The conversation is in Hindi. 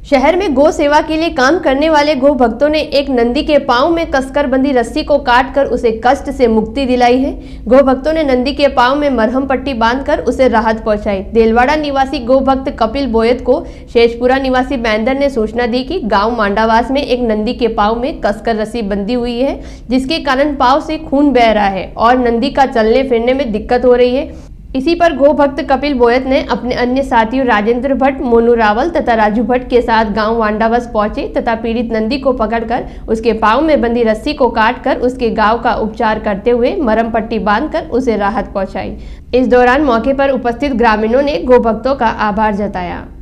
शहर में गौ सेवा के लिए काम करने वाले गौ भक्तों ने एक नंदी के पांव में कसकर बंधी रस्सी को काटकर उसे कष्ट से मुक्ति दिलाई है। गौ भक्तों ने नंदी के पांव में मरहम पट्टी बांधकर उसे राहत पहुंचाई। देलवाड़ा निवासी गौ भक्त कपिल बोयत को शेषपुरा निवासी महेंद्र ने सूचना दी कि गांव मांडावास में एक नंदी के पांव में कसकर रस्सी बंधी हुई है, जिसके कारण पांव से खून बह रहा है और नंदी का चलने फिरने में दिक्कत हो रही है। इसी पर गो भक्त कपिल बोयत ने अपने अन्य साथियों राजेंद्र भट्ट, मोनू रावल तथा राजू भट्ट के साथ गांव वांडावास पहुंचे तथा पीड़ित नंदी को पकड़कर उसके पांव में बंधी रस्सी को काटकर उसके घाव का उपचार करते हुए मरहम पट्टी बांधकर उसे राहत पहुंचाई। इस दौरान मौके पर उपस्थित ग्रामीणों ने गो भक्तों का आभार जताया।